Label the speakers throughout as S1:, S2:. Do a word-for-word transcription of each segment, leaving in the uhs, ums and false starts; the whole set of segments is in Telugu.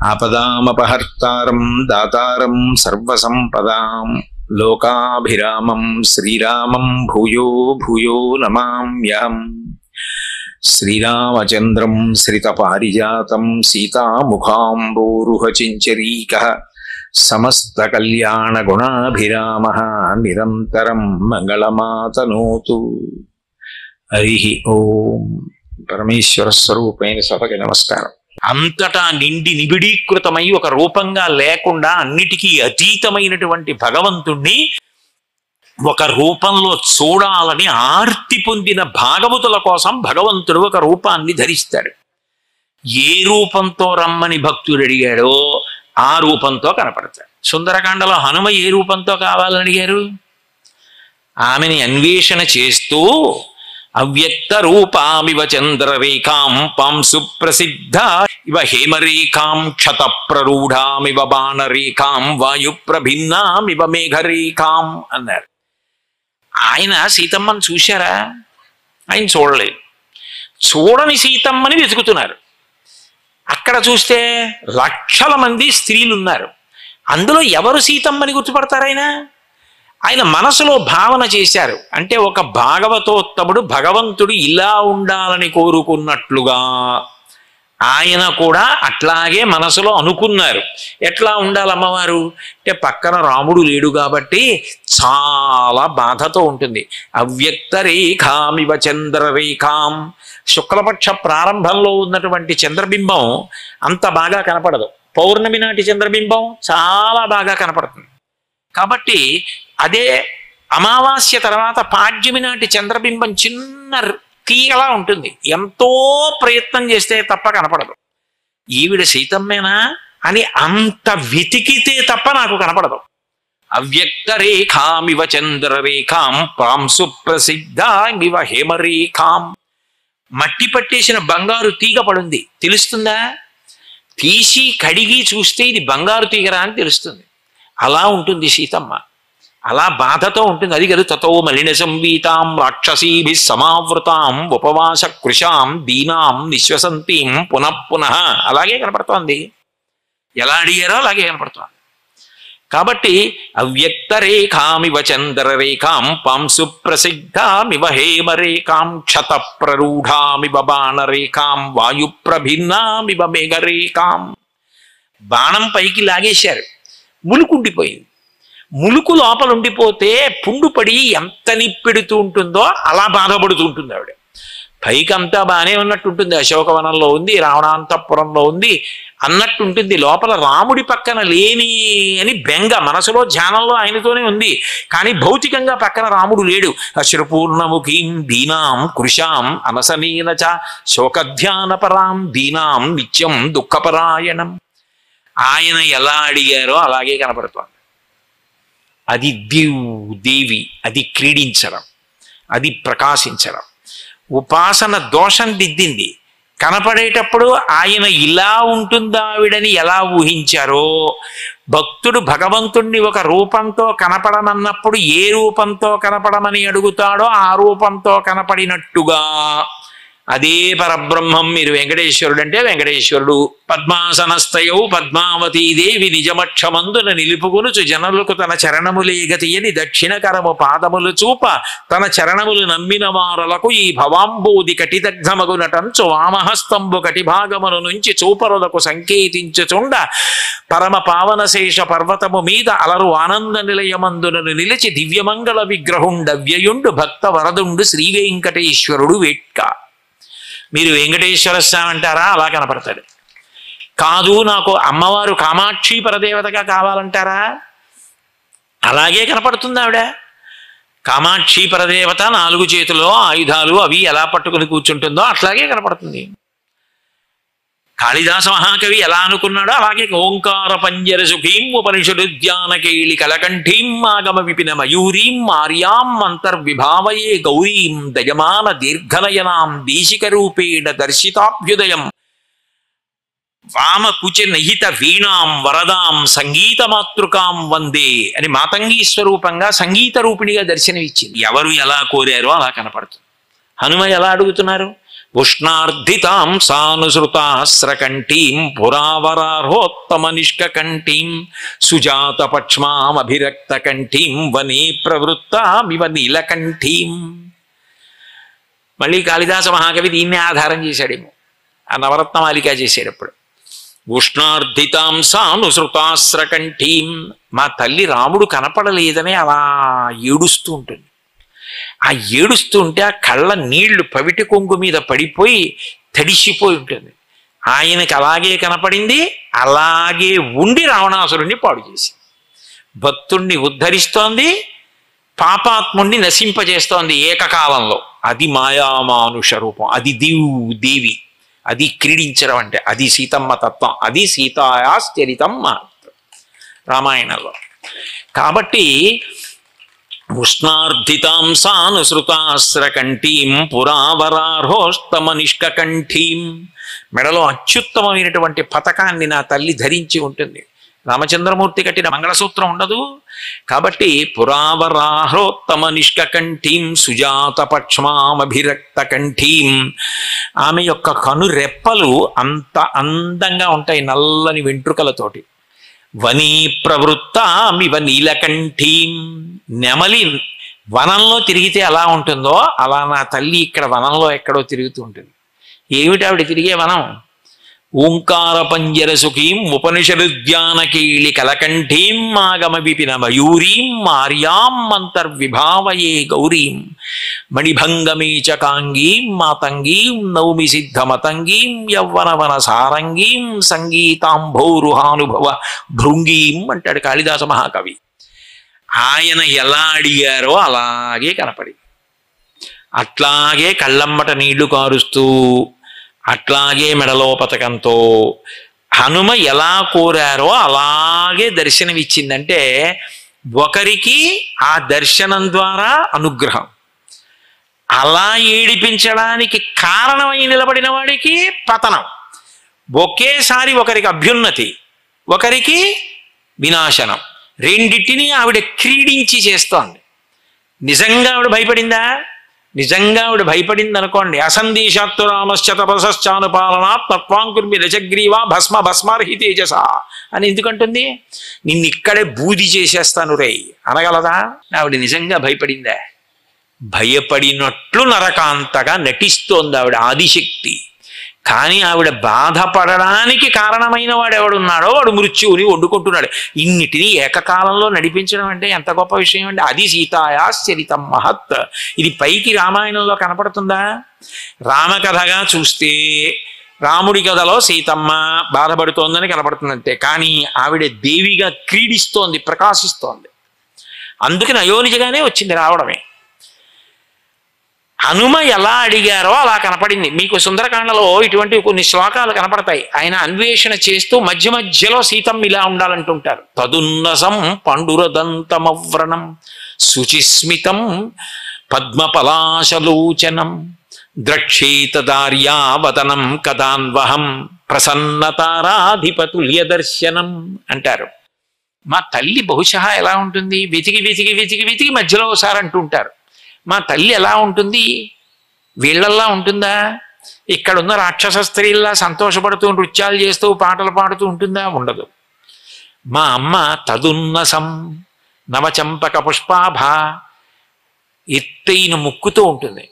S1: ఆపదామపహర్తారం దాతారం సర్వసంపదాం లోకాభిరామం శ్రీరామం భూయో భూయో నమామ్యహం. శ్రీరామచంద్రం శ్రితపారిజాతం సీతాముఖాంబోరుహచించరీకః సమస్తకల్యాణగుణాభిరామः నిరంతరం మంగళమాతనోతు. హరి ఓం. పరమేశ్వర స్వరూపైన సభకి నమస్కారం. అంతటా నిండి నిబిడీకృతమై ఒక రూపంగా లేకుండా అన్నిటికీ అతీతమైనటువంటి భగవంతుణ్ణి ఒక రూపంలో చూడాలని ఆర్తి పొందిన భాగవతుల కోసం భగవంతుడు ఒక రూపాన్ని ధరిస్తాడు. ఏ రూపంతో రమ్మని భక్తుడు అడిగాడో ఆ రూపంతో కనపడతాడు. సుందరకాండలో హనుమ ఏ రూపంతో కావాలని అడిగారు? ఆమెని అన్వేషణ చేస్తూ అవ్యక్త రూపామివ చంద్రరేఖాం పాంసు ప్రసిద్ధ ఇవ హేమరేఖాం క్షత ప్రరూఢామివ బాణరేఖాం వాయు ప్రభిన్నామివ మేఘరేఖాం అన్నారు. ఆయన సీతమ్మని చూశారా? ఆయన చూడలేదు. చూడని సీతమ్మని వెతుకుతున్నారు. అక్కడ చూస్తే లక్షల మంది స్త్రీలు ఉన్నారు. అందులో ఎవరు సీతమ్మని గుర్తుపడతారు? ఆయన ఆయన మనసులో భావన చేశారు. అంటే ఒక భాగవతోత్తముడు భగవంతుడు ఇలా ఉండాలని కోరుకున్నట్లుగా ఆయన కూడా అట్లాగే మనసులో అనుకున్నారు. ఎట్లా ఉండాలి అమ్మవారు అంటే పక్కన రాముడు లేడు కాబట్టి చాలా బాధతో ఉంటుంది. అవ్యక్త రేఖామివ చంద్రరేఖాం. శుక్లపక్ష ప్రారంభంలో ఉన్నటువంటి చంద్రబింబం అంత బాగా కనపడదు. పౌర్ణమి నాటి చంద్రబింబం చాలా బాగా కనపడుతుంది. కాబట్టి అదే అమావాస్య తర్వాత పాడ్యమి నాటి చంద్రబింబం చిన్న తీగలా ఉంటుంది. ఎంతో ప్రయత్నం చేస్తే తప్ప కనపడదు. ఈవిడ సీతమ్మేనా అని అంత వెతికితే తప్ప నాకు కనపడదు. అవ్యక్త రేఖామివ చంద్రరేఖాం పాంసు ప్రసిద్ధామివ హేమరేఖాం. మట్టి పట్టేసిన బంగారు తీగ పడుంది, తెలుస్తుందా? తీసి కడిగి చూస్తే ఇది బంగారు తీగరా అని తెలుస్తుంది. అలా ఉంటుంది సీతమ్మ. అలా బాధతో ఉంటుంది. అది కదా తతో మలిన సంవీతాం రాక్షసీభి సమావృతాం ఉపవాస కృశాం దీనాం నిశ్వసంతీం పునః పునః. అలాగే కనపడుతోంది. ఎలా అడిగారో అలాగే కనపడుతోంది. కాబట్టి అవ్యక్త రేఖామివ చంద్రరేఖాం పాంసు ప్రసిద్ధామివ హేమరేఖాం క్షత ప్రరూఢామివ బాణరేఖాం వాయు ప్రభిన్నామివ మేఘరేఖాం. బాణం పైకి లాగేశారు, ములుకుండిపోయింది. ములుకు లోపల ఉండిపోతే పుండు పడి ఎంత నిప్పెడుతూ ఉంటుందో అలా బాధపడుతూ ఉంటుంది ఆవిడ. పైకంతా బాగానే ఉన్నట్టు ఉంటుంది. అశోకవనంలో ఉంది, రావణాంతపురంలో ఉంది అన్నట్టుంటుంది. లోపల రాముడి పక్కన లేని అని బెంగ మనసులో ధ్యానంలో ఆయనతోనే ఉంది. కానీ భౌతికంగా పక్కన రాముడు లేడు. అశ్రుపూర్ణముఖీం దీనాం కృశాం అనసనీనచ శోకధ్యానపరాం దీనాం నిత్యం దుఃఖపరాయణం. ఆయన ఎలా అడిగారో అలాగే కనపడుతోంది. అది దివ్ దేవి, అది క్రీడించడం, అది ప్రకాశించడం. ఉపాసన దోషం దిద్దింది. కనపడేటప్పుడు ఆయన ఇలా ఉంటుందా ఆవిడని ఎలా ఊహించారో, భక్తుడు భగవంతుణ్ణి ఒక రూపంతో కనపడమన్నప్పుడు ఏ రూపంతో కనపడమని అడుగుతాడో ఆ రూపంతో కనపడినట్టుగా అదే పరబ్రహ్మం. మీరు వెంకటేశ్వరుడు అంటే వెంకటేశ్వరుడు. పద్మాసనస్థయౌ పద్మావతీ దేవి నిజమక్షమందున నిలుపుకొనుచు జనలకు తన చరణములే గతియని దక్షిణ కరము పాదములు చూప తన చరణములు నమ్మిన వారలకు ఈ భవాంబోది కటిదగ్ధమగునటంచు వామహస్తంబు కటిభాగముల నుంచి చూపరులకు సంకేతించుచుండ పరమ పావనశేష పర్వతము మీద అలరు ఆనంద నిలయమందునను నిలిచి దివ్యమంగళ విగ్రహుండవ్యయుండు భక్త వరదుండు శ్రీ వెంకటేశ్వరుడు వేట్క. మీరు వెంకటేశ్వర స్వామి అంటారా? అలా కనపడతాడు. కాదు నాకు అమ్మవారు కామాక్షి పరదేవతగా కావాలంటారా? అలాగే కనపడుతుంది ఆవిడ. కామాక్షి పరదేవత నాలుగు చేతుల్లో ఆయుధాలు అవి ఎలా పట్టుకుని కూర్చుంటుందో అట్లాగే కనపడుతుంది. కాళిదాస మహాకవి ఎలా అనుకున్నాడో అలాగే ఓంకార పంజర సుఖీం ఉపనిషదు ధ్యానకేళి కలకంఠీం ఆగమ విపిన మయూరీం ఆర్యాం అంతర్విభావయే గౌరీం దయమాన దీర్ఘనయనాం దేశిక రూపేణ దర్శితాభ్యుదయం వామ కుచ నహిత వీణాం వరదాం సంగీతమాతృకాం వందే అని మాతంగీ స్వరూపంగా సంగీత రూపిణిగా దర్శనమిచ్చింది. ఎవరు ఎలా కోరారో అలా కనపడుతుంది. హనుమ ఎలా అడుగుతున్నారు? ఉష్ణార్ధితాం సానుసృతాస్రకంఠీం పురావరార్హోత్తమ నిష్కంఠీం సుజాత పక్ష్మామభిరక్త కంఠీం వనే ప్రవృత్తామివ నీలకంఠీం. మళ్ళీ కాళిదాస మహాకవి దీన్నే ఆధారం చేశాడేమో ఆ నవరత్నమాలిక చేసేటప్పుడు. ఉష్ణార్ధితాం సానుసృతాస్రకంఠీం, మా తల్లి రాముడు కనపడలేదని అలా ఏడుస్తూ ఉంటుంది. ఆ ఏడుస్తూ ఉంటే ఆ కళ్ళ నీళ్లు పవిటి కొంగు మీద పడిపోయి తడిసిపోయి ఉంటుంది. ఆయనకి అలాగే కనపడింది, అలాగే ఉండి రావణాసురుణ్ణి పాడు చేసింది. భక్తుణ్ణి ఉద్ధరిస్తోంది, పాపాత్ముణ్ణి నశింపజేస్తోంది ఏకకాలంలో. అది మాయామానుష రూపం, అది దీవు దేవి, అది క్రీడించడం అంటే అది సీతమ్మ తత్వం, అది సీతాయాశ్చరితం మహత్వం రామాయణంలో. కాబట్టి ఉష్ణార్ధితాం సానుసృతాస్రకంఠీం పురావరార్హోస్తమ నిష్కంఠీం, మెడలో అత్యుత్తమమైనటువంటి పథకాన్ని నా తల్లి ధరించి ఉంటుంది. రామచంద్రమూర్తి కట్టిన మంగళసూత్రం ఉండదు. కాబట్టి పురావరాహోత్తమ నిష్కంఠీం సుజాత పక్ష్మామభిరక్త కంఠీం, ఆమె యొక్క కను రెప్పలు అంత అందంగా ఉంటాయి నల్లని వెంట్రుకలతోటి. వనీ ప్రవృత్తామివ నీలకంఠీం, నెమలి వనంలో తిరిగితే ఎలా ఉంటుందో అలా నా తల్లి ఇక్కడ వనంలో ఎక్కడో తిరుగుతూ ఉంటుంది. ఏమిటి ఆవిడ తిరిగే వనం? ఓంకార పంజర సుఖీం ఉపనిషదుద్యానకీళి కలకంఠీం ఆగమ విపిన మయూరీం ఆర్యాం అంతర్విభావయే గౌరీం మణిభంగమీచకాంగీం మాతంగీం నౌమి సిద్ధమతంగీం యవ్వనవన సారంగీం సంగీతాంభోరుహానుభవ భృంగీం అంటాడు కాళిదాస మహాకవి. ఆయన ఎలా అడిగారో అలాగే కనపడి, అట్లాగే కళ్ళమ్మట నీళ్లు కారుస్తూ, అట్లాగే మెడలో పథకంతో హనుమ ఎలా కోరారో అలాగే దర్శనమిచ్చిందంటే ఒకరికి ఆ దర్శనం ద్వారా అనుగ్రహం, అలా ఏడిపించడానికి కారణమై నిలబడిన వాడికి పతనం. ఒకేసారి ఒకరికి అభ్యున్నతి, ఒకరికి వినాశనం, రెండింటినీ ఆవిడ క్రీడించి చేస్తోంది. నిజంగా ఆవిడ భయపడిందా? నిజంగా ఆవిడ భయపడింది అనుకోండి, అసందేశాత్తు రామశ్చ తపసశ్చానుపాలనాత్ తత్వాంకుర్మి రజగ్రీవా భస్మ భస్మార్హి తేజస అని ఎందుకంటుంది? నిన్ను ఇక్కడే బూది చేసేస్తాను రే అనగలదా? ఆవిడ నిజంగా భయపడిందా? భయపడినట్లు నరకాంతగా నటిస్తోంది ఆవిడ ఆదిశక్తి. కానీ ఆవిడ బాధపడడానికి కారణమైన వాడు ఎవడున్నాడో వాడు మృత్యువుని వండుకుంటున్నాడు. ఇన్నిటినీ ఏకకాలంలో నడిపించడం అంటే ఎంత గొప్ప విషయం అండి. అది సీతాయాశ్చరితం మహత్. ఇది పైకి రామాయణంలో కనపడుతుందా? రామకథగా చూస్తే రాముడి కథలో సీతమ్మ బాధపడుతోందని కనపడుతుందంటే, కానీ ఆవిడ దేవిగా క్రీడిస్తోంది, ప్రకాశిస్తోంది. అందుకని అయోనిజగానే వచ్చింది రావడమే. హనుమ ఎలా అడిగారో అలా కనపడింది. మీకు సుందరకాండలో ఇటువంటి కొన్ని శ్లోకాలు కనపడతాయి. ఆయన అన్వేషణ చేస్తూ మధ్య మధ్యలో సీతమ్మ ఇలా ఉండాలంటుంటారు. తదున్నసం పండురదంతమవ్రణం శుచిస్మితం పద్మపలాశలోచనం ద్రక్షేతదార్యావతనం కదాన్వహం ప్రసన్నతారాధిపతుల్య దర్శనం అంటారు. మా తల్లి బహుశా ఎలా ఉంటుంది? వెతికి వెతికి వెతికి వెతికి మధ్యలో ఒకసారి అంటుంటారు. మా తల్లి ఎలా ఉంటుంది? వీళ్ళల్లా ఉంటుందా? ఇక్కడున్న రాక్షస స్త్రీల్లా సంతోషపడుతూ నృత్యాలు చేస్తూ పాటలు పాడుతూ ఉంటుందా? ఉండదు. మా అమ్మ తదున్నసం నవచంపక పుష్పాభ, ఎత్తైన ముక్కుతో ఉంటుంది.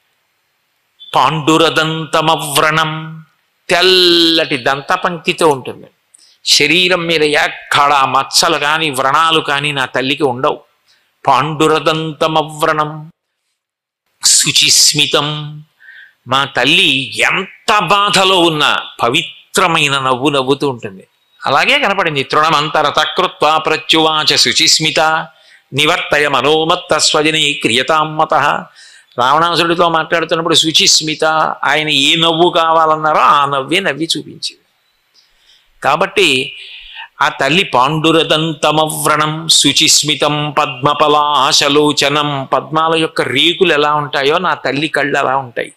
S1: పాండురదంతమవ్రణం, తెల్లటి దంతపంక్తితో ఉంటుంది. శరీరం మీద ఎక్కడ మచ్చలు కానీ వ్రణాలు కానీ నా తల్లికి ఉండవు. పాండురదంతమవ్రణం శుచిస్మితం, మా తల్లి ఎంత బాధలో ఉన్నా పవిత్రమైన నవ్వు నవ్వుతూ ఉంటుంది. అలాగే కనపడింది. తృణమంతర తకృత్వా ప్రత్యువాచ శుచిస్మిత నివర్తయ మనోమత్త స్వజని క్రియతామత. రావణాసుడితో మాట్లాడుతున్నప్పుడు శుచిస్మిత, ఆయన ఏ నవ్వు కావాలన్నారో ఆ నవ్వే నవ్వి చూపించింది. కాబట్టి ఆ తల్లి పాండురదంతమవ్రణం శుచిస్మితం పద్మపలాశలోచనం, పద్మాల యొక్క రేకులు ఎలా ఉంటాయో నా తల్లి కళ్ళు అలా ఉంటాయి.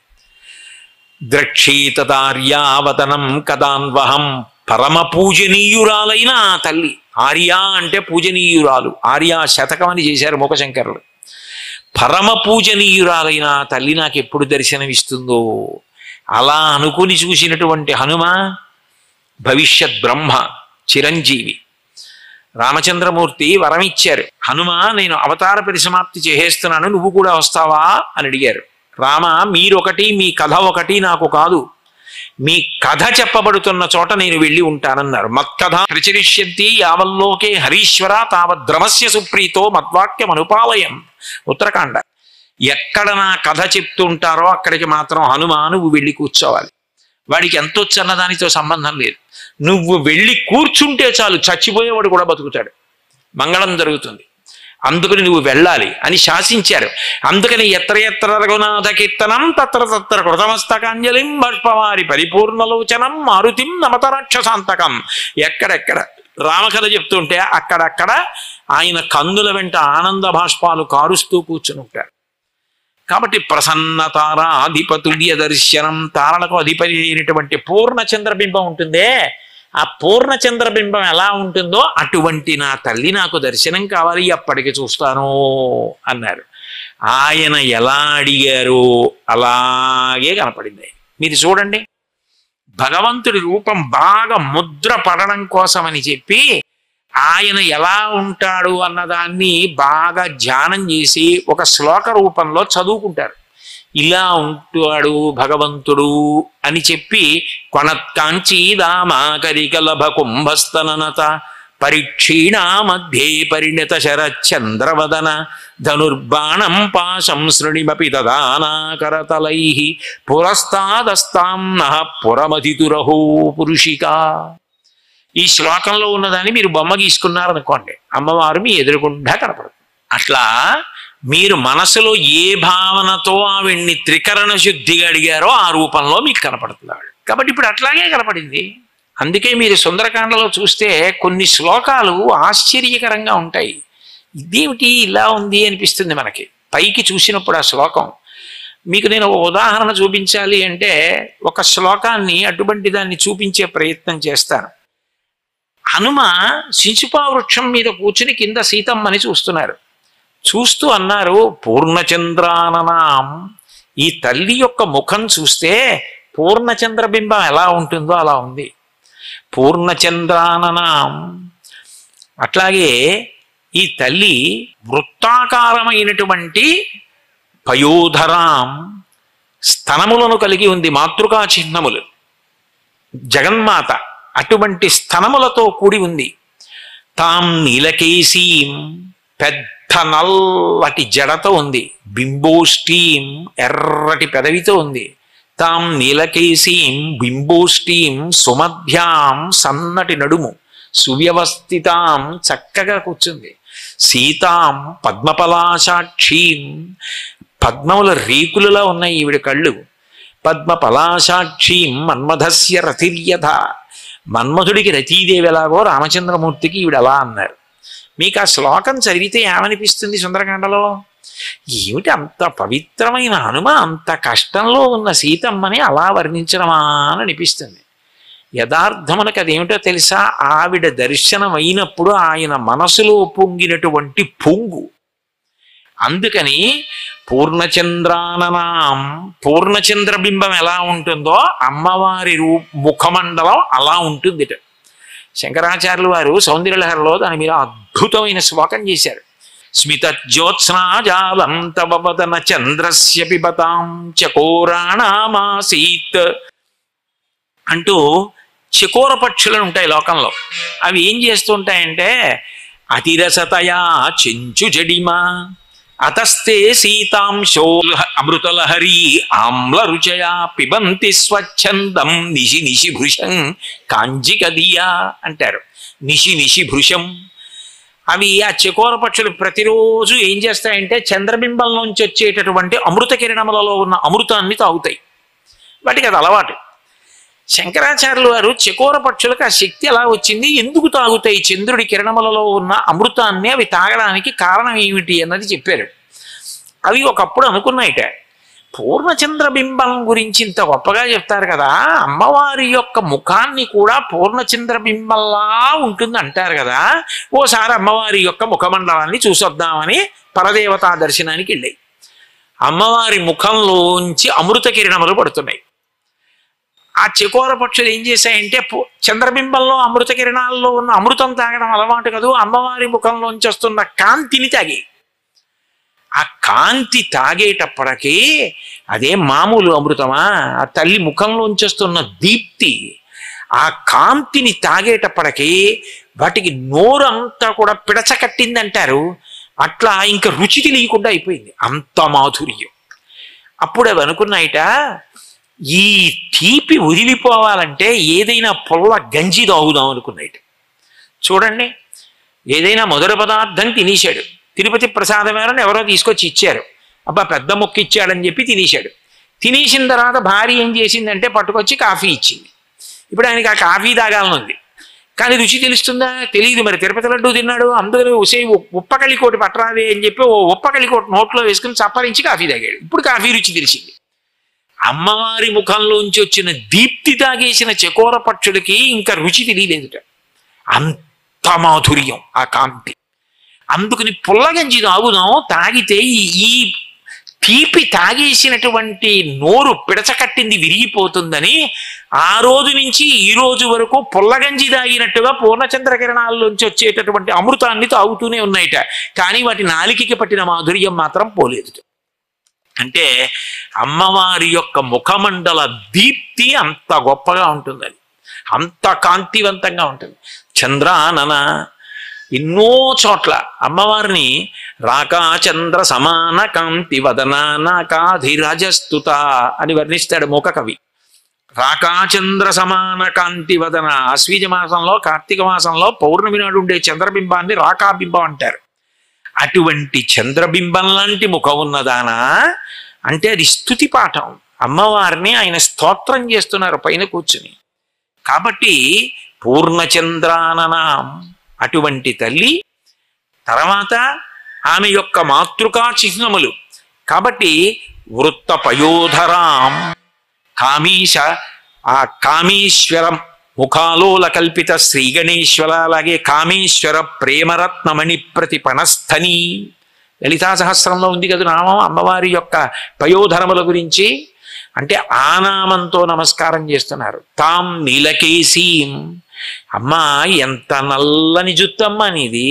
S1: ద్రక్షీతదార్యావతనం కదాన్వహం, పరమ పూజనీయురాలైన ఆ తల్లి. ఆర్య అంటే పూజనీయురాలు, ఆర్య శతకం అని చేశారు మూకశంకరులు. పరమ పూజనీయురాలైన తల్లి నాకు ఎప్పుడు దర్శనమిస్తుందో, అలా అనుకుని చూసినటువంటి హనుమ భవిష్యత్ బ్రహ్మ చిరంజీవి. రామచంద్రమూర్తి వరం ఇచ్చారు, హనుమ నేను అవతార పరిసమాప్తి చేసేస్తున్నాను, నువ్వు కూడా వస్తావా అని అడిగారు. రామ మీరొకటి మీ కథ ఒకటి నాకు కాదు, మీ కథ చెప్పబడుతున్న చోట నేను వెళ్ళి ఉంటానన్నారు. మత్కథ ప్రచరిష్యంతి యావల్లోకే హరీశ్వర తావద్రమస్య సుప్రీతో మద్వాక్యం అనుపాలయం. ఉత్తరాఖండ. ఎక్కడ నా కథ చెప్తుంటారో అక్కడికి మాత్రం హనుమ నువ్వు వెళ్ళి కూర్చోవాలి. వాడికి ఎంత వచ్చన్న దానితో సంబంధం లేదు, నువ్వు వెళ్ళి కూర్చుంటే చాలు, చచ్చిపోయేవాడు కూడా బతుకుతాడు, మంగళం జరుగుతుంది. అందుకని నువ్వు వెళ్ళాలి అని శాసించారు. అందుకని ఎత్ర ఎత్ర రఘునాథ కీర్తనం తత్ర తత్ర కృతమస్తకాంజలిం బాష్పవారి పరిపూర్ణలోచనం మారుతిం నమత రాక్షసాంతకం. ఎక్కడెక్కడ రామకథ చెప్తుంటే అక్కడక్కడ ఆయన కందుల వెంట ఆనంద బాష్పాలు కారుస్తూ కూర్చుని ఉంటారు. కాబట్టి ప్రసన్న తారా అధిపతుల్య దర్శనం, తారలకు అధిపతి అయినటువంటి పూర్ణ చంద్రబింబం ఉంటుందే, ఆ పూర్ణ చంద్రబింబం ఎలా ఉంటుందో అటువంటి నా తల్లి నాకు దర్శనం కావాలి, అప్పటికి చూస్తాను అన్నారు. ఆయన ఎలా అడిగారో అలాగే కనపడింది. మీరు చూడండి, భగవంతుడి రూపం బాగా ముద్ర పడడం కోసమని చెప్పి ఆయన ఎలా ఉంటాడు అన్నదాన్ని బాగా ధ్యానం చేసి ఒక శ్లోక రూపంలో చదువుకుంటారు. ఇలా ఉంటాడు భగవంతుడు అని చెప్పి కొణత్కాంచీ దామాకరికలభ కుంభస్తననత పరిక్షీణా మధ్యే పరిణత శరచంద్రవదన ధనుర్బాణం పాశం శృణిమపి దదానాకరతలై పురస్తాదస్తాం నః పురమధితురహో పురుషికా. ఈ శ్లోకంలో ఉన్నదాన్ని మీరు బొమ్మ గీసుకున్నారనుకోండి, అమ్మవారు మీ ఎదురుగుండా కనపడుతుంది. అట్లా మీరు మనసులో ఏ భావనతో ఆవిడ్ని త్రికరణ శుద్ధిగా అడిగారో ఆ రూపంలో మీకు కనపడుతున్నాడు. కాబట్టి ఇప్పుడు అట్లాగే కనపడింది. అందుకే మీరు సుందరకాండలో చూస్తే కొన్ని శ్లోకాలు ఆశ్చర్యకరంగా ఉంటాయి. ఇదేమిటి ఇలా ఉంది అనిపిస్తుంది మనకి పైకి చూసినప్పుడు ఆ శ్లోకం. మీకు నేను ఒక ఉదాహరణ చూపించాలి అంటే ఒక శ్లోకాన్ని అటువంటి దాన్ని చూపించే ప్రయత్నం చేస్తాను. హనుమ శింశుపా వృక్షం మీద కూర్చుని కింద సీతమ్మని చూస్తున్నారు. చూస్తూ అన్నారు, పూర్ణచంద్రాననాం. ఈ తల్లి యొక్క ముఖం చూస్తే పూర్ణచంద్రబింబం ఎలా ఉంటుందో అలా ఉంది. పూర్ణచంద్రాననాం. అట్లాగే ఈ తల్లి వృత్తాకారమైనటువంటి పయోధరాం, స్తనములను కలిగి ఉంది, మాతృకా చిహ్నములు, జగన్మాత అటువంటి స్తనములతో కూడి ఉంది. తాం నీలకేశీం, పెద్ద నల్లటి జడతో ఉంది. బింబోష్టీం, ఎర్రటి పెదవితో ఉంది. తాం నీలకేశీం బింబోష్టీం సుమధ్యాం, సన్నటి నడుము, సువ్యవస్థితాం, చక్కగా కూర్చుంది. సీతాం పద్మపలాశాక్షీం, పద్మముల రేకులలో ఉన్నాయి ఈవిడ కళ్ళు. పద్మపలాశాక్షీం మన్మథస్య రతిర్యథ, మన్మధుడికి రతీదేవి ఎలాగో రామచంద్రమూర్తికి ఈవిడ అలా అన్నారు. మీకు ఆ శ్లోకం చదివితే ఏమనిపిస్తుంది? సుందరకాండలో ఏమిటి అంత పవిత్రమైన హనుమ అంత కష్టంలో ఉన్న సీతమ్మని అలా వర్ణించడమా అని అనిపిస్తుంది. యథార్థమునకు అదేమిటో తెలుసా? ఆవిడ దర్శనం అయినప్పుడు ఆయన మనసులో పొంగినటువంటి పొంగు. అందుకని పూర్ణచంద్రాననాం, పూర్ణచంద్రబింబం ఎలా ఉంటుందో అమ్మవారి రూ ముఖమండలం అలా ఉంటుంది. శంకరాచార్యులు వారు సౌందర్యలహరిలో దాని మీద అద్భుతమైన శ్లోకం చేశారు. స్మిత జ్యోత్స్నాజాలం తవ వదన చంద్రస్య పిబతాం చకోరాణామాసీత్ అంటూ చకోర పక్షులు ఉంటాయి లోకంలో. అవి ఏం చేస్తుంటాయంటే అతిరసతయా చెంచు జడిమా అతస్తే సీతాంశో అమృతలహరి ఆమ్ల రుచయా పిబంతి స్వచ్ఛందం నిశి నిశి భృశం కాంజికదియా అంటారు. నిశి నిశి భృశం. అవి ఆ చకోర పక్షులు ప్రతిరోజు ఏం చేస్తాయంటే చంద్రబింబంలోంచి వచ్చేటటువంటి అమృత కిరణములలో ఉన్న అమృతాన్ని తాగుతాయి. వాటికి అది అలవాటు. శంకరాచార్యులు వారు చకోర పక్షులకు ఆ శక్తి ఎలా వచ్చింది, ఎందుకు తాగుతాయి చంద్రుడి కిరణములలో ఉన్న అమృతాన్ని, అవి తాగడానికి కారణం ఏమిటి అన్నది చెప్పారు. అవి ఒకప్పుడు అనుకున్నాయిట, పూర్ణచంద్రబింబం గురించి ఇంత గొప్పగా చెప్తారు కదా, అమ్మవారి యొక్క ముఖాన్ని కూడా పూర్ణచంద్రబింబంలా ఉంటుంది అంటారు కదా, ఓసారి అమ్మవారి యొక్క ముఖమండలాన్ని చూసొద్దామని పరదేవతా దర్శనానికి వెళ్ళాయి. అమ్మవారి ముఖంలోంచి అమృత కిరణములు పడుతున్నాయి. ఆ చకోర పక్షులు ఏం చేశాయంటే చంద్రబింబంలో అమృత కిరణాల్లో ఉన్న అమృతం తాగడం అలవాటు కదూ, అమ్మవారి ముఖంలోంచి వస్తున్న కాంతిని తాగి, ఆ కాంతి తాగేటప్పటికీ అదే మామూలు అమృతమా, ఆ తల్లి ముఖంలోంచి వస్తున్న దీప్తి, ఆ కాంతిని తాగేటప్పటికీ వాటికి నోరు అంతా కూడా పిడచకట్టింది అంటారు. అట్లా ఇంకా రుచి తెలియకుండా అయిపోయింది, అంత మాధుర్యం. అప్పుడు అవి అనుకున్నాయిట, ఈ తీపి వదిలిపోవాలంటే ఏదైనా పొల్ల గంజి తాగుదాం అనుకున్నాయిట. చూడండి, ఏదైనా మధుర పదార్థం తినేశాడు, తిరుపతి ప్రసాదమేనని ఎవరో తీసుకొచ్చి ఇచ్చారు, అబ్బా పెద్ద ముక్క ఇచ్చాడని చెప్పి తినేశాడు. తినేసిన తర్వాత భార్య ఏం చేసిందంటే పట్టుకొచ్చి కాఫీ ఇచ్చింది. ఇప్పుడు ఆయనకి ఆ కాఫీ తాగాలని ఉంది, కానీ రుచి తెలుస్తుందా, తెలియదు. మరి తిరుపతి లడ్డు తిన్నాడు, అందుకని ఉసే ఉప్పకళికోటి పట్టరాదే అని చెప్పి ఓ ఉప్పకళికోటి నోట్లో వేసుకుని చప్పరించి కాఫీ తాగాడు. ఇప్పుడు కాఫీ రుచి తెలిసింది. అమ్మవారి ముఖంలోంచి వచ్చిన దీప్తి తాగేసిన చకోర పక్షులకి ఇంకా రుచి తెలియలేదుట, అంత మాధుర్యం ఆ కాంతి. అందుకని పుల్లగంజి తాగుదాం, తాగితే ఈ తీపి తాగేసినటువంటి నోరు పిడచకట్టింది విరిగిపోతుందని ఆ రోజు నుంచి ఈ రోజు వరకు పుల్లగంజి తాగినట్టుగా పూర్ణచంద్ర కిరణాల్లోంచి వచ్చేటటువంటి అమృతాన్ని తాగుతూనే ఉన్నాయిట. కానీ వాటి నాలికకి పట్టిన మాధుర్యం మాత్రం పోలేదు. అంటే అమ్మవారి యొక్క ముఖమండల దీప్తి అంత గొప్పగా ఉంటుంది, అది అంత కాంతివంతంగా ఉంటుంది. చంద్రానన ఎన్నో చోట్ల అమ్మవారిని రాకా చంద్ర సమాన కాంతి వదనాకాధిరాజస్తుత అని వర్ణిస్తాడు మూక కవి. రాకాచంద్ర సమాన కాంతి వదన, ఆశ్వీజ మాసంలో కార్తీక మాసంలో పౌర్ణమి నాడు ఉండే చంద్రబింబాన్ని రాకాబింబం అంటారు. అటువంటి చంద్రబింబం లాంటి ముఖం ఉన్నదానా అంటే అది స్తుతి పాఠం. అమ్మవారిని ఆయన స్తోత్రం చేస్తున్నారు పైన కూర్చుని. కాబట్టి పూర్ణచంద్రాననాం అటువంటి తల్లి, తర్వాత ఆమె యొక్క మాతృకా చిహ్నములు. కాబట్టి వృత్త పయోధరాం కామీశ, ఆ కామేశ్వరం ముఖాలోల కల్పిత శ్రీ గణేశ్వర, అలాగే కామేశ్వర ప్రేమరత్నమణి ప్రతిపణస్థని లలితా సహస్రంలో ఉంది కదా నామం అమ్మవారి యొక్క పయోధరముల గురించి. అంటే ఆ నామంతో నమస్కారం చేస్తున్నారు. తాం నీలకేసీం, అమ్మా ఎంత నల్లని జుత్తమ్మ నీది.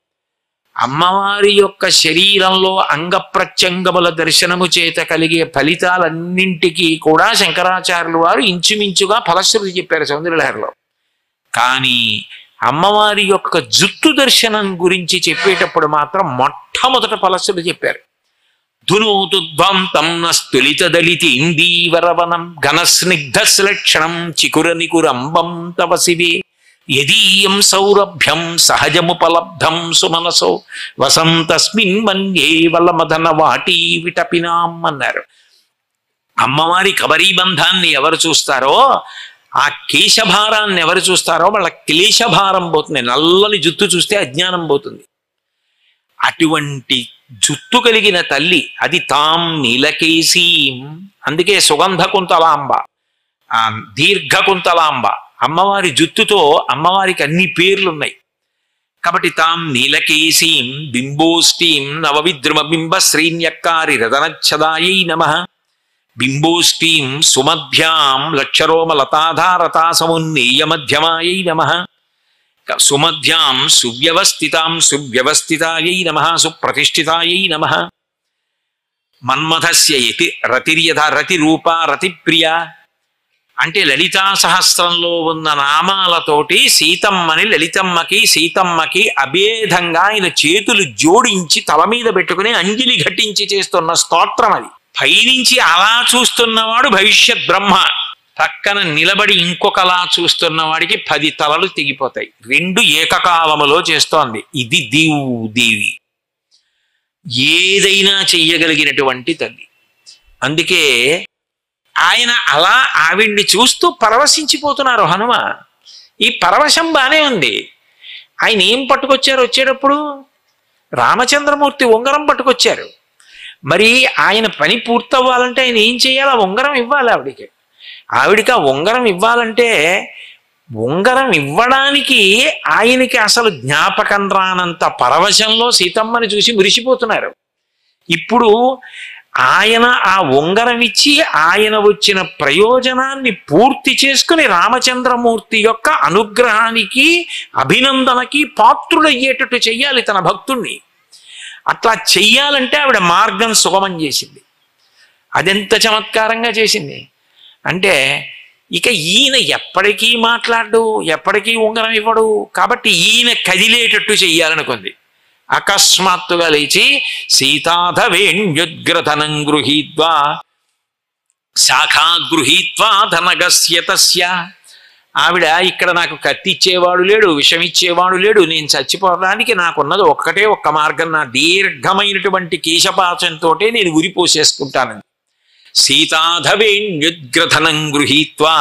S1: అమ్మవారి యొక్క శరీరంలో అంగ ప్రత్యంగముల దర్శనము చేత కలిగే ఫలితాలన్నింటికీ కూడా శంకరాచార్యులు వారు ఇంచుమించుగా ఫలశ్రుతి చెప్పారు సౌందర్యలహరిలో. కానీ అమ్మవారి యొక్క జుత్తు దర్శనం గురించి చెప్పేటప్పుడు మాత్రం మొట్టమొదట ఫలశ్రుతి చెప్పారు. ధునోతుద్వాంతం నస్తులిత దళితి ఇందీవరవనం ఘనస్నిగ్ధ శ్లక్షణం చికుర నికురంబం తవ శివే యదీయం సౌరభ్యం సహజముపలబ్ధం సుమనసో వసంతస్మిన్ మన్యే వలమదన వాటీ విటపినాం అన్నారు. అమ్మవారి కబరీబంధాన్ని ఎవరు చూస్తారో, ఆ కేశభారాన్ని ఎవరు చూస్తారో వాళ్ళ క్లేశభారం పోతుంది. నల్లని జుత్తు చూస్తే అజ్ఞానం పోతుంది. అటువంటి జుత్తు కలిగిన తల్లి అది తాం నీలకేసీం. అందుకే సుగంధ కుంతలాంబ, ఆ దీర్ఘ కుంతలాంబ. అమ్మవారి జుత్తుతో అమ్మవారికి అన్ని పేర్లున్నాయి. కాబట్టి తాం నీలకేసీం బింబోష్టీం నవవిద్రుమ బింబ శ్రీన్యక్కారి రతనచ్చదాయై నమః బింబోష్టీం సుమధ్యాం లక్షరోమ లతాధారతాసమున్నేయమధ్యమాయై నమః సుమధ్యాం సువ్యవస్థితాం సువ్యవస్థితాయై నమః సుప్రతిష్ఠితాయై నమః మన్మథస్య యతి రతిర్యథ రతిరూప రతిప్రియ. అంటే లలితా సహస్రంలో ఉన్న నామాలతోటి సీతమ్మని లలితమ్మకి సీతమ్మకి అభేదంగా ఆయన చేతులు జోడించి తల మీద పెట్టుకుని అంజలి ఘటించి చేస్తున్న స్తోత్రం అది. పైనుంచి అలా చూస్తున్నవాడు భవిష్యత్ బ్రహ్మ, పక్కన నిలబడి ఇంకొకలా చూస్తున్న వాడికి పది తలలు తెగిపోతాయి. రెండు ఏకకాలములో చేస్తోంది. ఇది దీవు దేవి, ఏదైనా చెయ్యగలిగినటువంటి తల్లి. అందుకే ఆయన అలా ఆవిడ్ని చూస్తూ పరవశించిపోతున్నారు హనుమ. ఈ పరవశం బానే ఉంది. ఆయన ఏం పట్టుకొచ్చారు వచ్చేటప్పుడు? రామచంద్రమూర్తి ఉంగరం పట్టుకొచ్చారు. మరి ఆయన పని పూర్తవ్వాలంటే ఆయన ఏం చేయాలి? ఆ ఉంగరం ఇవ్వాలి ఆవిడికి. ఆవిడికి ఆ ఉంగరం ఇవ్వాలంటే ఉంగరం ఇవ్వడానికి ఆయనకి అసలు జ్ఞాపకం రానంత పరవశంలో సీతమ్మని చూసి మురిసిపోతున్నారు. ఇప్పుడు ఆయన ఆ ఉంగరం ఇచ్చి ఆయన వచ్చిన ప్రయోజనాన్ని పూర్తి చేసుకుని రామచంద్రమూర్తి యొక్క అనుగ్రహానికి అభినందనకి పాత్రుడయ్యేటట్టు చెయ్యాలి తన భక్తుణ్ణి. అట్లా చెయ్యాలంటే ఆవిడ మార్గం సుగమం చేసింది. అదెంత చమత్కారంగా చేసింది అంటే, ఇక ఈయన ఎప్పటికీ మాట్లాడు, ఎప్పటికీ ఉంగరం ఇవ్వడు, కాబట్టి ఈయన కదిలేటట్టు చెయ్యాలనుకుంది. అకస్మాత్తుగా లేచి సీతాధవేణ్యుద్గ్రధనం గృహీత్వా శాఖా గృహీత్వా ధనగస్య తస్య. ఆవిడ ఇక్కడ నాకు కత్తిచ్చేవాడు లేడు, విషం ఇచ్చేవాడు లేడు, నేను చచ్చిపోవడానికి నాకున్నది ఒక్కటే ఒక్క మార్గం, నా దీర్ఘమైనటువంటి కేశపాచంతో నేను ఉరిపోసేసుకుంటానని. సీతాధవేణ్యుద్గ్రధనం గృహీత్వా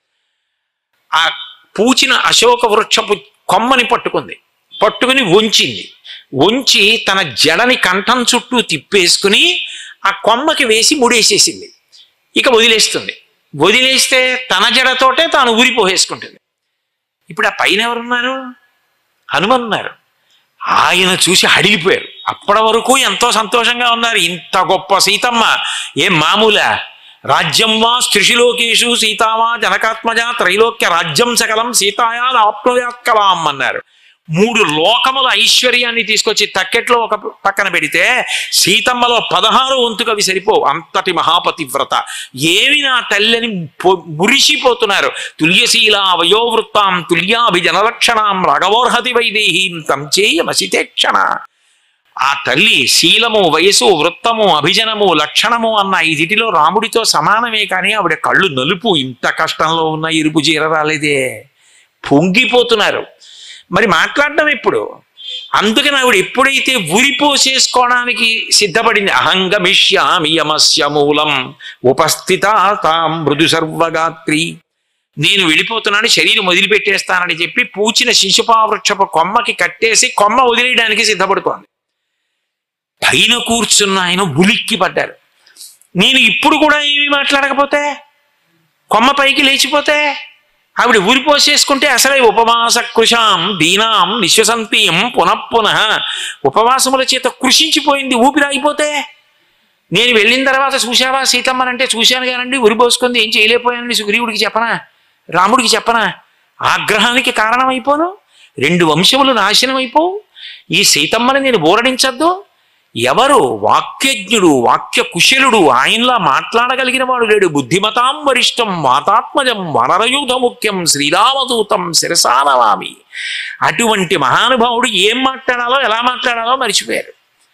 S1: ఆ పూచిన అశోక వృక్షపు కొమ్మని పట్టుకుంది, పట్టుకుని వంచింది. వంచి తన జడని కంఠం చుట్టూ తిప్పేసుకుని ఆ కొమ్మకి వేసి ముడేసేసింది. ఇక వదిలేస్తుంది. వదిలేస్తే తన జడతోటే తాను ఊరిపోసేసుకుంటుంది. ఇప్పుడు ఆ పైన ఎవరున్నారు? హనుమన్నారు. ఆయన చూసి హడిలిపోయారు. అప్పటి వరకు ఎంతో సంతోషంగా ఉన్నారు. ఇంత గొప్ప సీతమ్మ ఏం మామూలా? రాజ్యం వా స్త్రిశిలోకేషు సీతావా జనకాత్మజ త్రైలోక్య రాజ్యం సకలం సీతాయా ఆప్నుయాత్కలాం అన్నారు. మూడు లోకముల ఐశ్వర్యాన్ని తీసుకొచ్చి తక్కెట్లో ఒక పక్కన పెడితే సీతమ్మలో పదహారు వంతుకు అవి సరిపోవు. అంతటి మహాపతివ్రత. ఏమి నా తల్లిని మురిసిపోతున్నారు. తుల్యశీల వయోవృత్తాం తుల్యాభిజనలక్షణాం రాఘవోర్హతి వైదేహీం తం చేయమసితేక్షణ. ఆ తల్లి శీలము, వయసు, వృత్తము, అభిజనము, లక్షణము అన్న ఐదిటిలో రాముడితో సమానమే. కానీ ఆవిడ కళ్ళు నలుపు. ఇంత కష్టంలో ఉన్న ఇరుపు జీర రాలేదే. పొంగిపోతున్నారు. మరి మాట్లాడడం ఎప్పుడు? అందుకని ఆవిడ ఎప్పుడైతే ఉరిపోసేసుకోవడానికి సిద్ధపడింది, అహంగమిష్యామి యమస్య మూలం ఉపస్థిత తాం మృదు సర్వగాత్రి, నేను వెళ్ళిపోతున్నాను, శరీరం వదిలిపెట్టేస్తానని చెప్పి పూచిన శిశుపావృక్షపు కొమ్మకి కట్టేసి కొమ్మ వదిలేయడానికి సిద్ధపడుతోంది. పైన కూర్చున్న ఆయన ఉలిక్కి పడ్డారు. నేను ఇప్పుడు కూడా ఏమీ మాట్లాడకపోతే, కొమ్మ పైకి లేచిపోతే, ఆవిడ ఊరిపోసేసుకుంటే అసలే ఉపవాస కృషాం దీనాం నిశ్వసంతీం పునఃపునః, ఉపవాసముల చేత కృషించిపోయింది, ఊపిరాగిపోతే. నేను వెళ్ళిన తర్వాత చూశావా సీతమ్మనంటే చూశాను కానండి, ఉరిపోసుకుంది, ఏం చేయలేకపోయానండి సుగ్రీవుడికి చెప్పనా, రాముడికి చెప్పనా? ఆగ్రహానికి కారణమైపోను, రెండు వంశములు నాశనం అయిపోవు. ఈ సీతమ్మని నేను బోరడించద్దు. ఎవరు? వాక్యజ్ఞుడు, వాక్య కుశలుడు, ఆయనలా మాట్లాడగలిగిన వాడు లేడు. బుద్ధిమతాం వరిష్టం మాతాత్మజం వనరయూధ ముఖ్యం శ్రీరామదూతం శిరసానవామి. అటువంటి మహానుభావుడు ఏం మాట్లాడాలో ఎలా మాట్లాడాలో మర్చిపోయారు.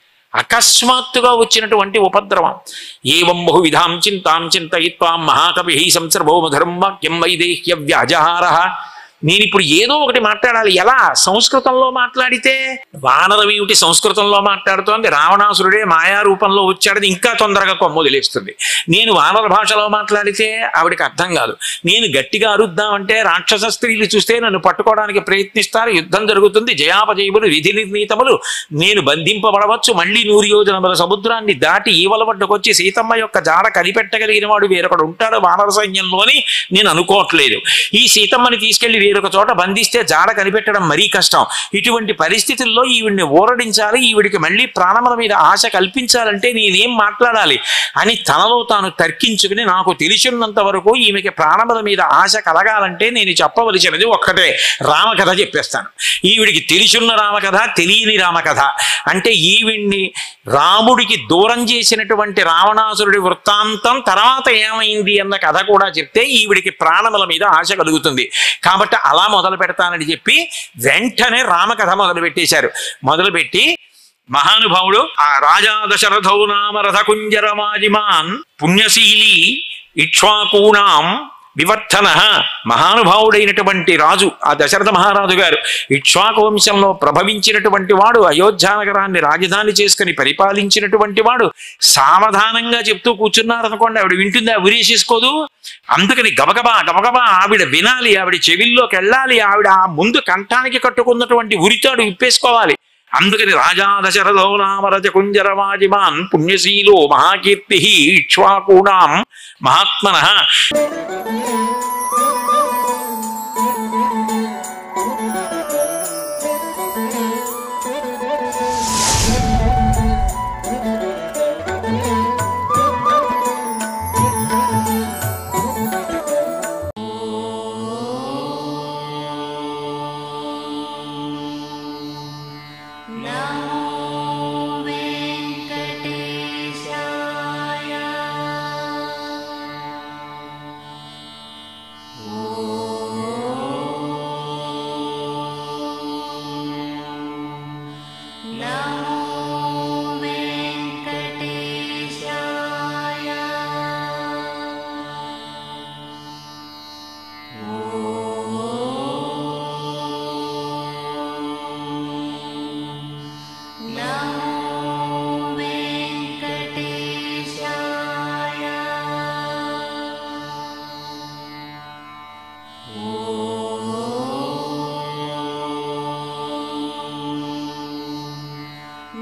S1: అకస్మాత్తుగా వచ్చినటువంటి ఉపద్రవం. ఏవం బహువిధాం చింతాం చింతయిత్వాం మహాకవి సంసర్భో మధురం వాక్యం వైదేహ్య వ్యాజహార. నేను ఇప్పుడు ఏదో ఒకటి మాట్లాడాలి. ఎలా? సంస్కృతంలో మాట్లాడితే. వానరమేమిటి సంస్కృతంలో మాట్లాడుతోంది? రావణాసురుడే మాయా రూపంలో వచ్చాడని ఇంకా తొందరగా కొమ్మ వదిలేస్తుంది. నేను వానర భాషలో మాట్లాడితే ఆవిడికి అర్థం కాదు. నేను గట్టిగా అరుద్దామంటే రాక్షస స్త్రీలు చూస్తే నన్ను పట్టుకోవడానికి ప్రయత్నిస్తారు, యుద్ధం జరుగుతుంది, జయాపజయములు విధి నిర్ణీతములు, నేను బంధింపబడవచ్చు, మళ్ళీ నూరు యోజనముల సముద్రాన్ని దాటి ఈవల వడ్డకొచ్చి సీతమ్మ యొక్క జాడ కనిపెట్టగలిగిన వాడు వేరొకడు ఉంటాడు వానర సైన్యంలోని నేను అనుకోవట్లేదు. ఈ సీతమ్మని తీసుకెళ్లి వేరొక చోట బంధిస్తే జాడ కనిపెట్టడం మరీ కష్టం. ఇటువంటి పరిస్థితుల్లో ఈవిడిని ఊరడించాలి, ఈవిడికి మళ్ళీ ప్రాణముల మీద ఆశ కల్పించాలంటే నేనేం మాట్లాడాలి అని తనలో తాను తర్కించుకుని, నాకు తెలిసినంత వరకు ఈమెకి ప్రాణముల మీద ఆశ కలగాలంటే నేను చెప్పవలసినది ఒక్కటే, రామకథ చెప్పేస్తాను. ఈవిడికి తెలిసున్న రామకథ, తెలియని రామకథ. అంటే ఈవిడ్ని రాముడికి దూరం చేసినటువంటి రావణాసురుడి వృత్తాంతం తర్వాత ఏమైంది అన్న కథ కూడా చెప్తే ఈవిడికి ప్రాణముల మీద ఆశ కలుగుతుంది. కాబట్టి అలా మొదలు పెడతానని చెప్పి వెంటనే రామకథ మొదలు పెట్టేశారు. మొదలుపెట్టి మహానుభావుడు ఆ రాజా దశరథౌ నామ రథ కుంజరమాజిమాన్ పుణ్యశీలి ఇక్ష్వాకూణాం వివర్ధన. మహానుభావుడైనటువంటి రాజు ఆ దశరథ మహారాజు గారు ఇక్ష్వాకు వంశంలో ప్రభవించినటువంటి వాడు, అయోధ్యానగరాన్ని రాజధాని చేసుకుని పరిపాలించినటువంటి వాడు. సావధానంగా చెప్తూ కూర్చున్నారనుకోండి, ఆవిడ వింటుందా? ఉరేసేసుకోదు. అందుకని గబగబా గబగబా ఆవిడ వినాలి, ఆవిడ చెవిల్లోకి వెళ్ళాలి, ఆవిడ ఆ ముందు కంఠానికి కట్టుకున్నటువంటి ఉరితాడు విప్పేసుకోవాలి. అందుకని రాజా దశరథో నామరజ కుంజరవాజిమాన్ పుణ్యశీలో మహాకీర్తి ఇక్ష్వాకూణాం మహాత్మనః.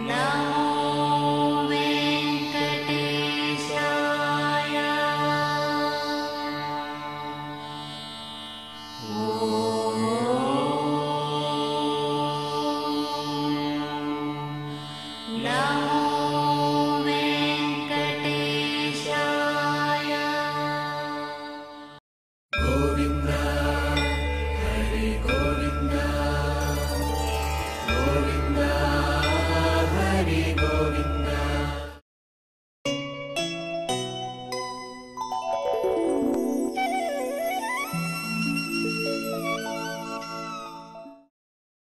S2: నమః